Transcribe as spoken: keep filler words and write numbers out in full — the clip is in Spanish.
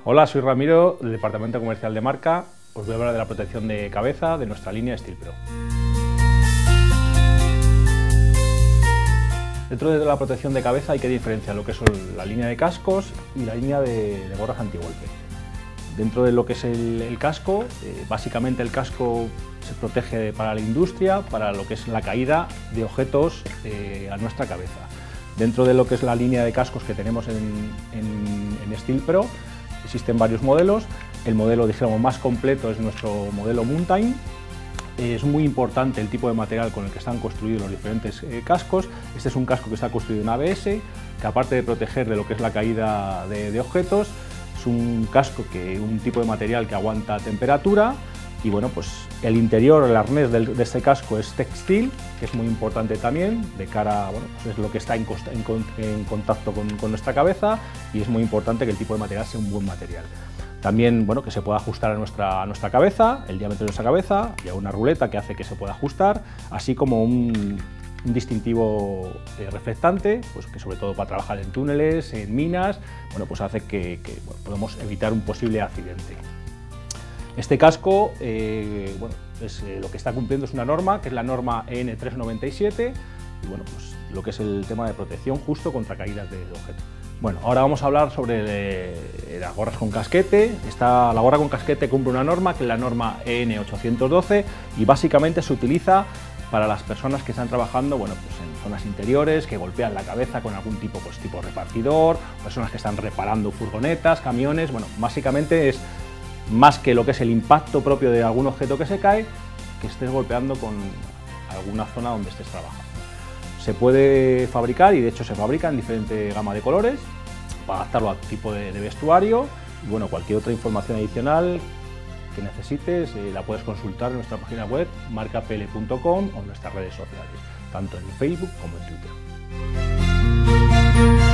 Hola, soy Ramiro, del Departamento Comercial de Marca. Os voy a hablar de la protección de cabeza de nuestra línea Steel Pro. Dentro de la protección de cabeza hay que diferenciar lo que son la línea de cascos y la línea de, de gorras antigolpe. Dentro de lo que es el, el casco, eh, básicamente el casco se protege para la industria, para lo que es la caída de objetos eh, a nuestra cabeza. Dentro de lo que es la línea de cascos que tenemos en, en, en Steel Pro, existen varios modelos. El modelo, dijéramos, más completo es nuestro modelo Mountain. Es muy importante el tipo de material con el que están construidos los diferentes eh, cascos. Este es un casco que está construido en A B S, que aparte de proteger de lo que es la caída de, de objetos, es un casco que un tipo de material que aguanta temperatura. Y bueno, pues el interior, el arnés del, de este casco es textil, que es muy importante también, de cara, bueno, pues es lo que está en, en, en contacto con, con nuestra cabeza, y es muy importante que el tipo de material sea un buen material. También, bueno, que se pueda ajustar a nuestra, a nuestra cabeza, el diámetro de nuestra cabeza, y a una ruleta que hace que se pueda ajustar, así como un, un distintivo eh, reflectante, pues que sobre todo para trabajar en túneles, en minas, bueno, pues hace que, que bueno, podamos evitar un posible accidente. Este casco, eh, bueno, es, eh, lo que está cumpliendo es una norma, que es la norma E N tres noventa y siete, y bueno, pues lo que es el tema de protección justo contra caídas de, de objetos. Bueno, ahora vamos a hablar sobre eh, las gorras con casquete. Esta, la gorra con casquete cumple una norma, que es la norma E N ochocientos doce, y básicamente se utiliza para las personas que están trabajando, bueno, pues en zonas interiores, que golpean la cabeza con algún tipo, pues tipo repartidor, personas que están reparando furgonetas, camiones. Bueno, básicamente es más que lo que es el impacto propio de algún objeto que se cae, que estés golpeando con alguna zona donde estés trabajando. Se puede fabricar, y de hecho se fabrica en diferente gama de colores, para adaptarlo a tipo de, de vestuario. Y bueno, cualquier otra información adicional que necesites eh, la puedes consultar en nuestra página web marca p l punto com o en nuestras redes sociales, tanto en Facebook como en Twitter.